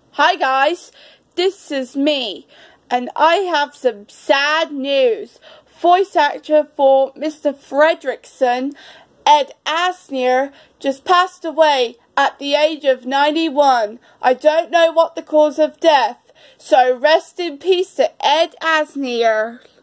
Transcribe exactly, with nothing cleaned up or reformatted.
Hi guys, this is me, and I have some sad news. Voice actor for Mister Fredrickson, Ed Asner, just passed away at the age of ninety-one. I don't know what the cause of death, so rest in peace to Ed Asner.